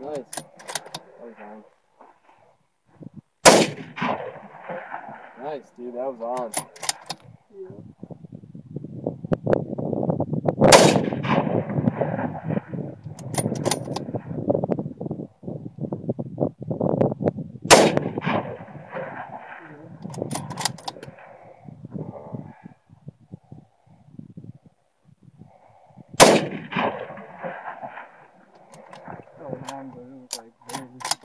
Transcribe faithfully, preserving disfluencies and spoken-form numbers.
Nice. That was on. Nice, dude. That was on. Yeah. That was on, but it was like barely.